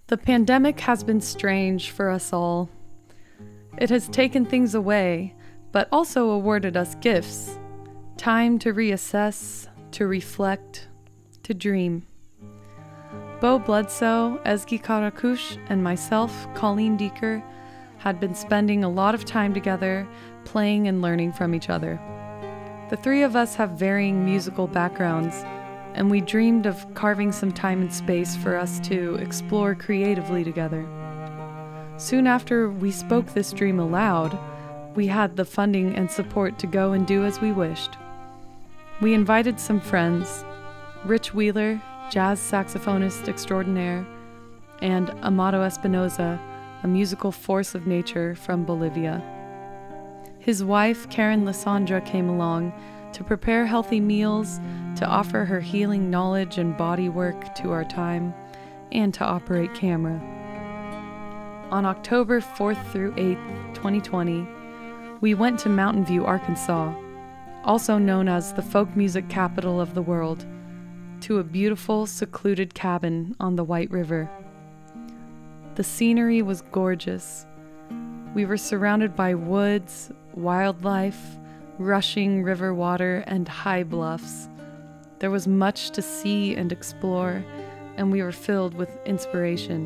The pandemic has been strange for us all. It has taken things away, but also awarded us gifts. Time to reassess, to reflect, to dream. Beau Bledsoe, Ezgi Karakus, and myself, Coleen Dieker, had been spending a lot of time together, playing and learning from each other. The three of us have varying musical backgrounds, and we dreamed of carving some time and space for us to explore creatively together. Soon after we spoke this dream aloud, we had the funding and support to go and do as we wished. We invited some friends, Rich Wheeler, jazz saxophonist extraordinaire, and Amado Espinoza, a musical force of nature from Bolivia. His wife, Karen Lysandra, came along to prepare healthy meals, to offer her healing knowledge and body work to our time, and to operate camera. On October 4th through 8th, 2020, we went to Mountain View, Arkansas, also known as the folk music capital of the world, to a beautiful, secluded cabin on the White River. The scenery was gorgeous. We were surrounded by woods, wildlife, rushing river water, and high bluffs. There was much to see and explore, and we were filled with inspiration.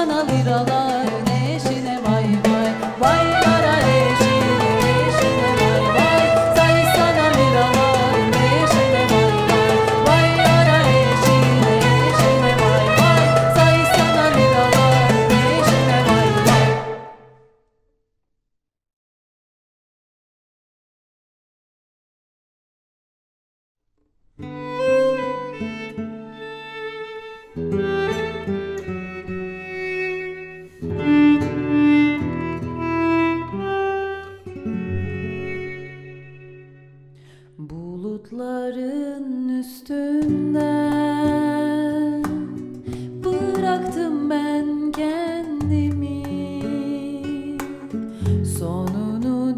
sana liralar neşine vay vay. Vay yara eşine eşine vay vay. Say sana liralar neşine vay vay. Vay yara eşine eşine vay vay. Say sana liralar neşine vay vay. Bulutların üstünden bıraktım ben kendimi, sonunu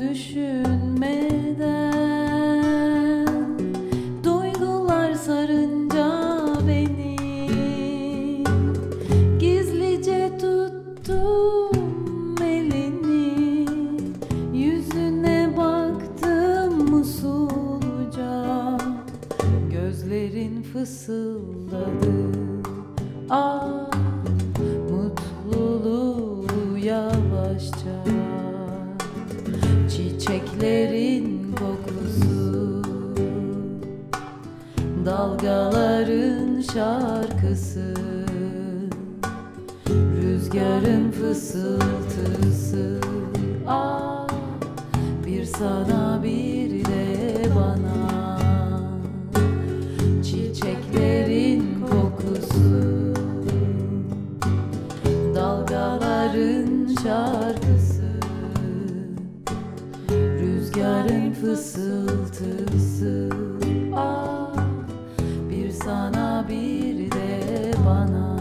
düşünmeden duygular sarınca beni gizlice tuttum elini, yüzüne baktım usulca, gözlerin fısıldadı ah mutluluğu yavaşça, çiçeklerin kokusu, dalgaların şarkısı, rüzgarın fısıltısı ah bir sana bir de bana, çiçeklerin kokusu, dalgaların şarkısı, rüzgarın fısıltısı ah bir sana bir de bana.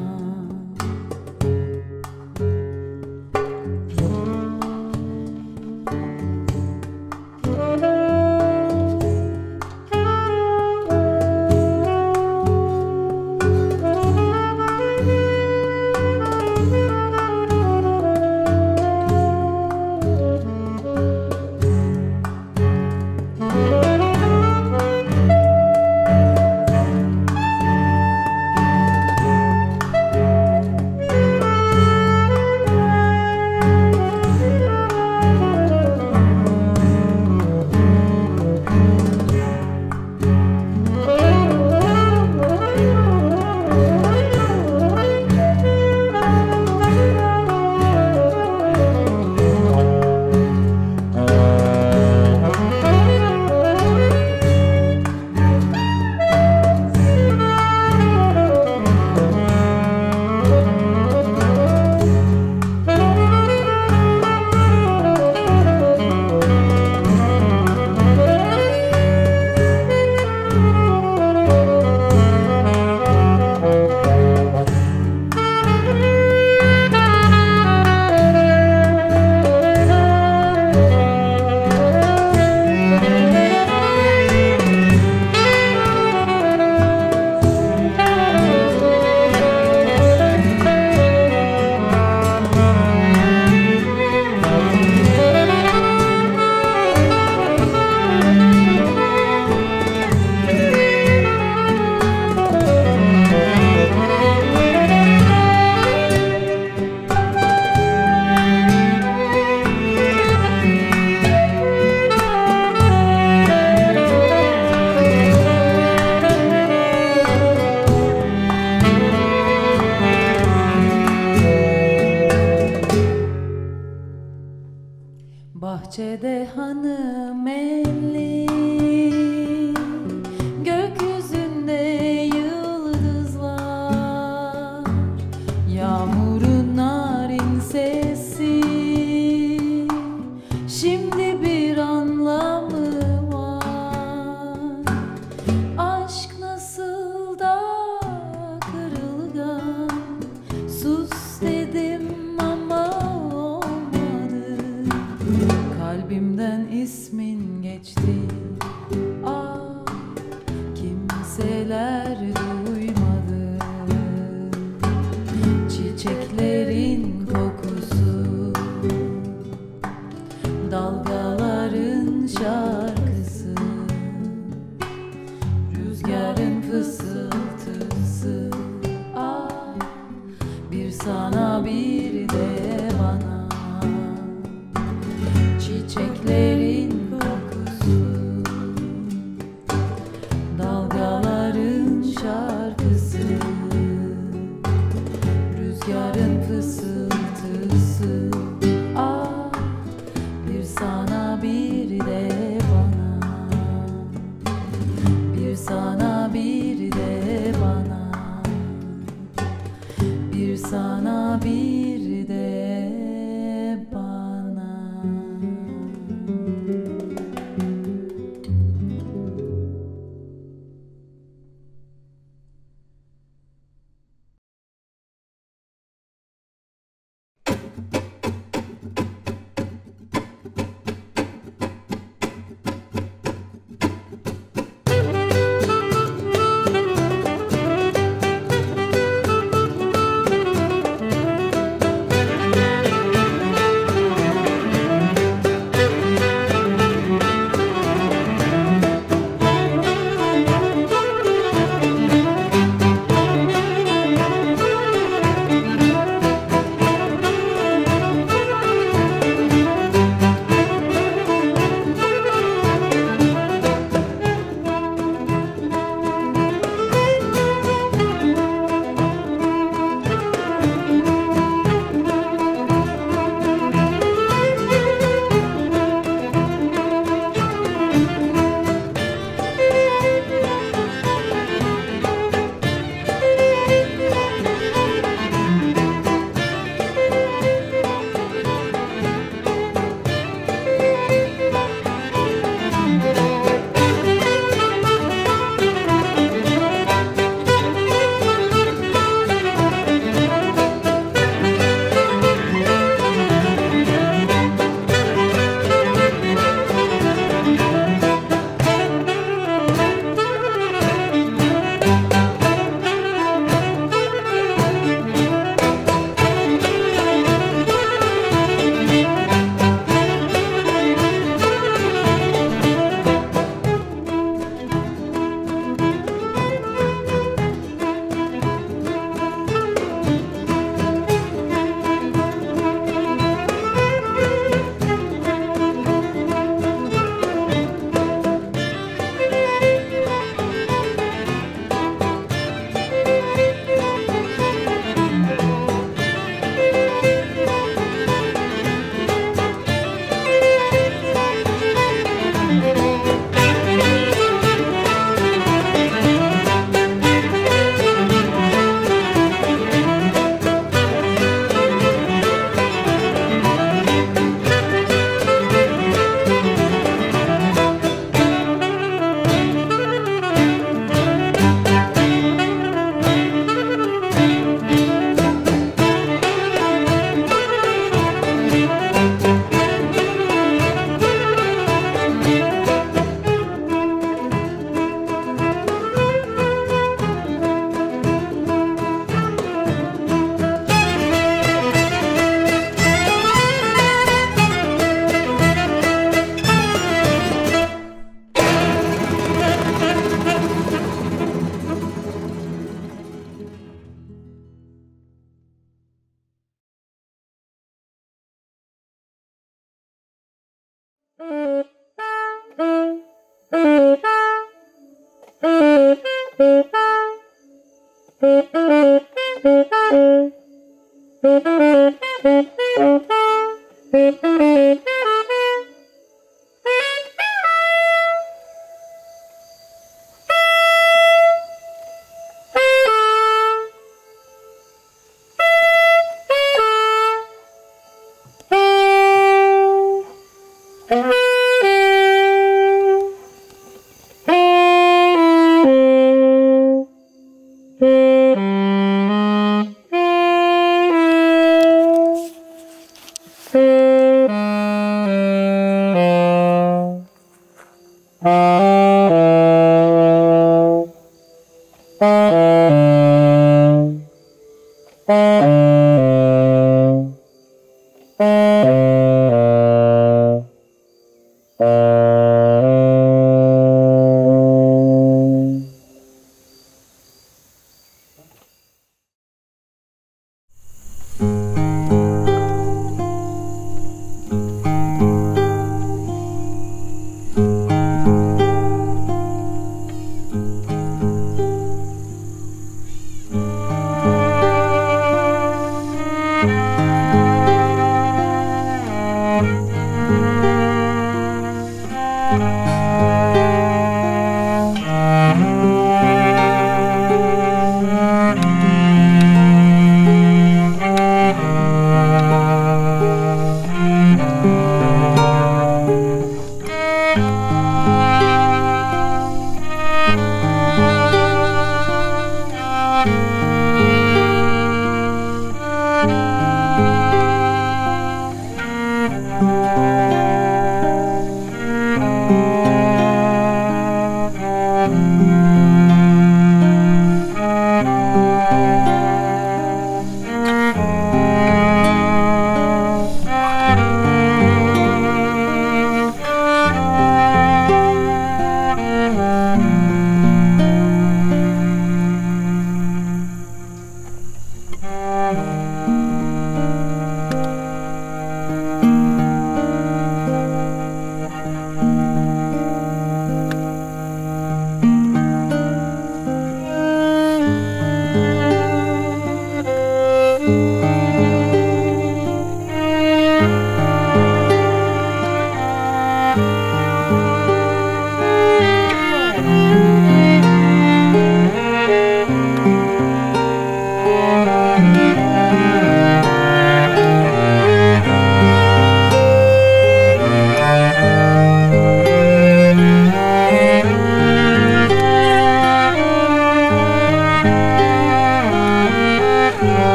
Bahçede hanım elli, gökyüzünde yıldızlar, yağmurun narin sesi, şimdi bir anlamı var. Aşk nasıl da kırılgan, sus dedim ama olmadı. Kalbimden ismin geçti ah kimseler duymadı. Çiçeklerin kokusu, dalgaların şarkısı, rüzgarın fısıltısı ah bir sana bir de bana. Çiçeklerin kokusu, dalgaların şarkısı, rüzgarın fısıltısı. Ah, bir sana bir de bana, bir sana bir de bana, bir sana bir de bana.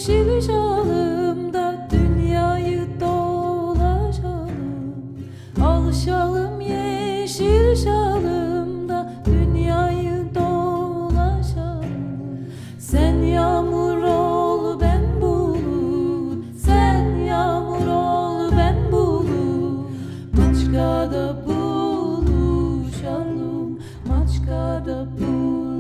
yeşil şalımda dünyayı dolaşalım. Alışalım yeşil şalımda dünyayı dolaşalım. Sen yağmur ol ben bulut, sen yağmur ol ben bulut. Maçkada buluşalım, maçkada bulut.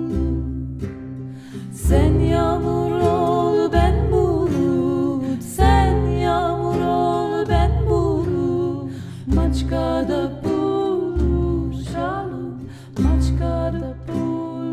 Sen yağmur ol ben bulut, sen yağmur ol ben bulut. Maçkada buluşalım, maçkada bulut.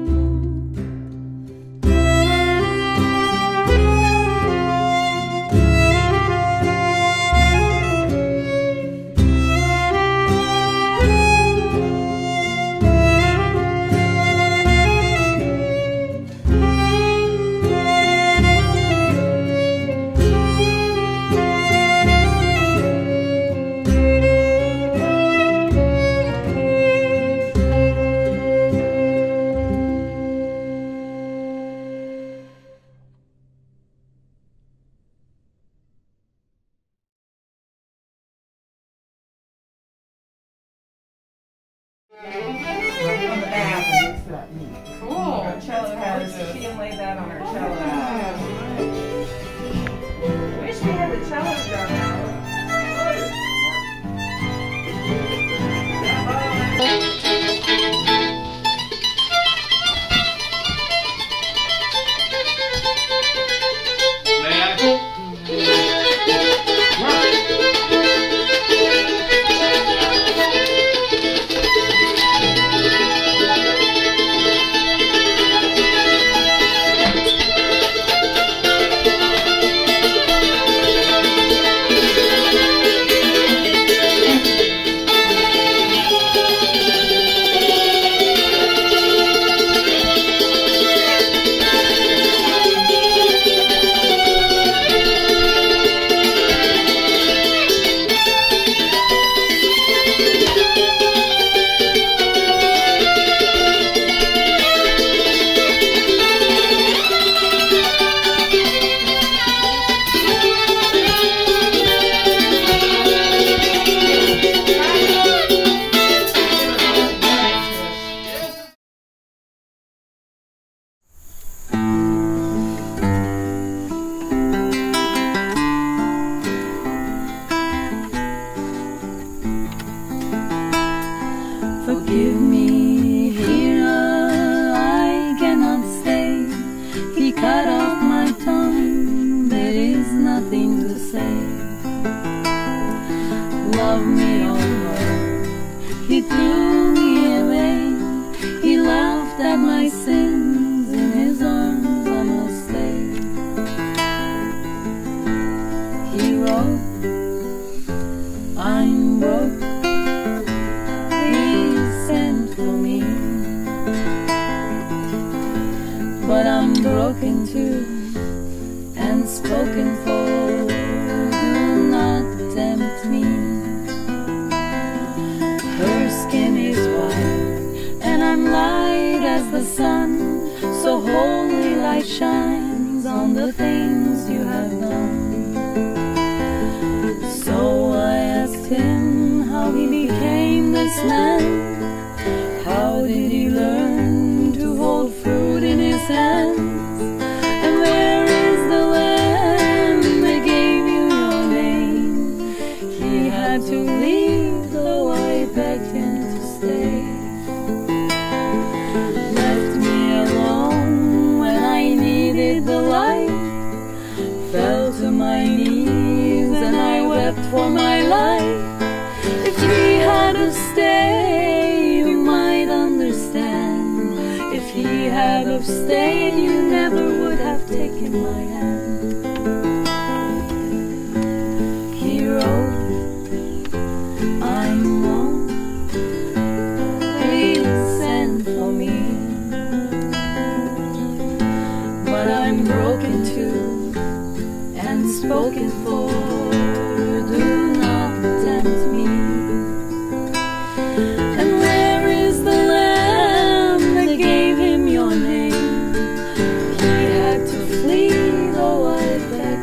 Cool. Our cello has, she can lay that on her cello. Wish we had the cello drum out. Forgive me, here I cannot stay. He cut off my tongue, there is nothing to say. Love me over, he threw me away. He laughed at my sins, in his arms I must stay. He wrote, I'm broke. But I'm broken too and spoken for. Do not tempt me. Her skin is white and I'm light as the sun. So holy light shines on the things you have done. So I asked him how he became this man. How did he learn to hold fruit in his hands? And where is the lamb that gave you your name? He had to leave, though I begged him to stay. Left me alone when I needed the light. Fell to my knees and I wept for my life. If he had have stayed, you might understand. If he had have stayed, you never would have taken my hand. He wrote, I'm wrong, please send for me. But I'm broken too and spoken for. Do not tempt me. And where is the lamb that gave him your name? He had to flee, though I begged.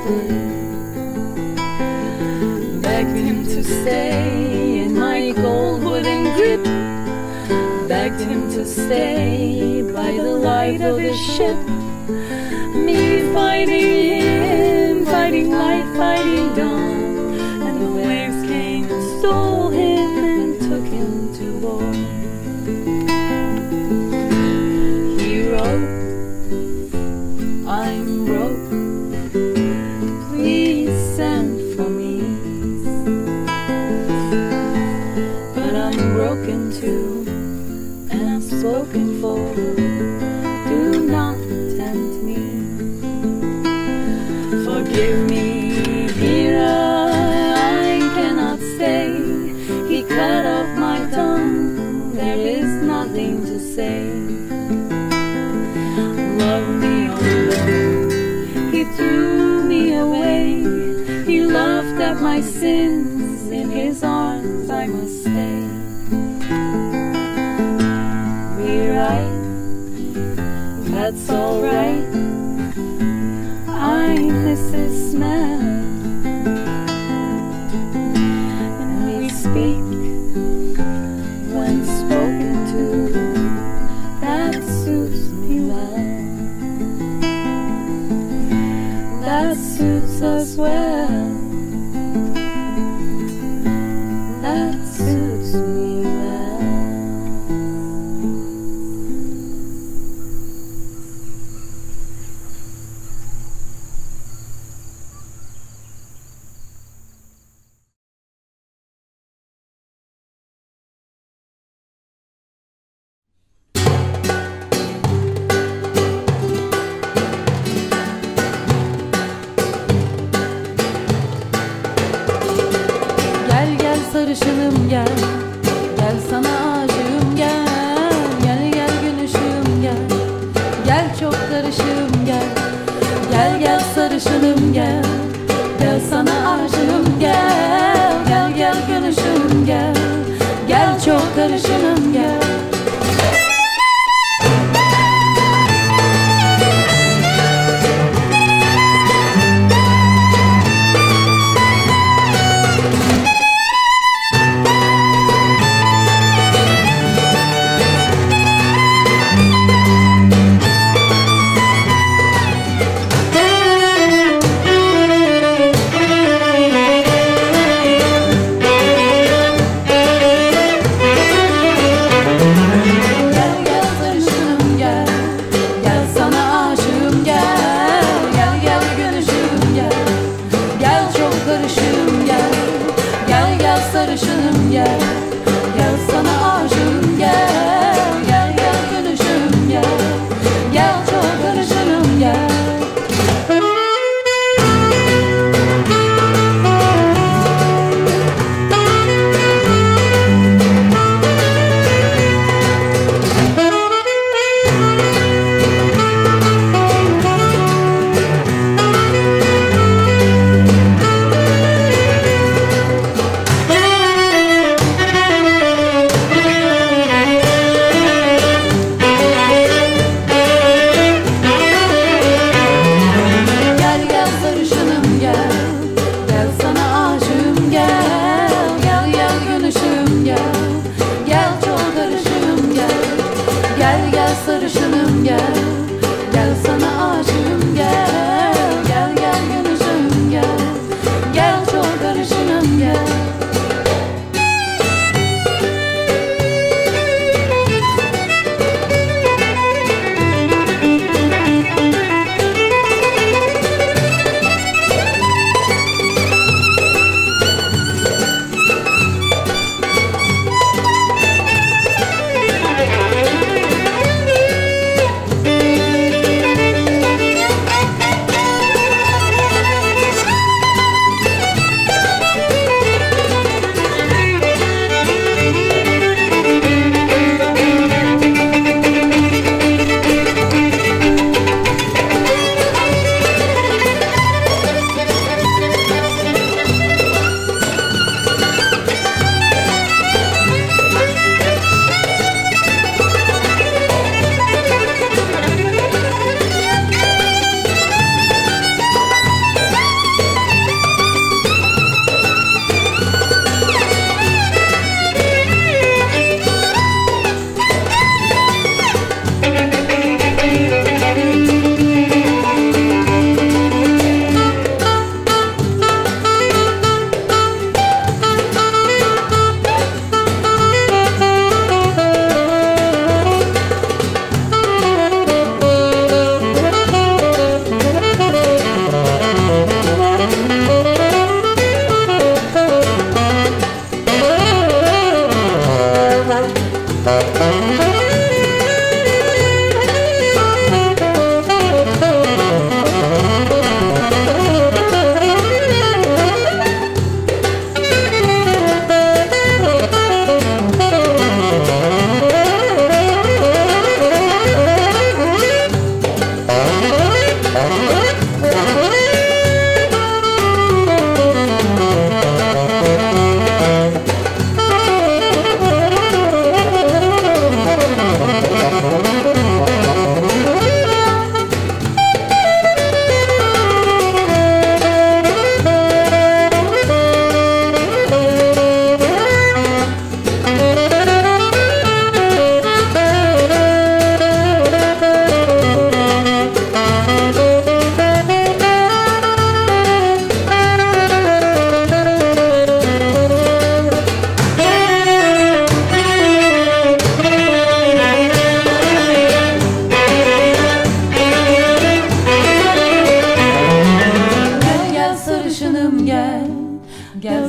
Begged him to stay in my cold wooden grip. Begged him to stay by the light of his ship. Me fighting him, fighting light, fighting dawn. And the waves came and stole him and took him to war. He wrote, I'm broke, please send for me. But I'm broken too, and I'm spoken for. Do not tempt me. Forgive me, Hira, I cannot stay. He cut off my tongue, there is nothing to say. Love me, oh Lord, he threw me away. He laughed at my sins, in his arms I must stay. Rewrite, that's alright. I miss his smell, and we speak when spoken to. That suits me well. That suits us well. That suits me well. Sarışınım gel, gel sana aşığım gel. Gel gel gün ışığım gel, gel çok karışığım gel. Gel gel sarışınım gel, gel sana aşığım gel. Gel gel gün ışığım gel, gel çok karışığım gel.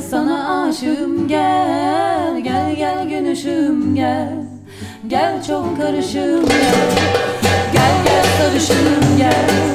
sana aşığım gel. Gel gel gün ışığım gel. Gel çok karışığım gel. Gel gel sarışınım gel.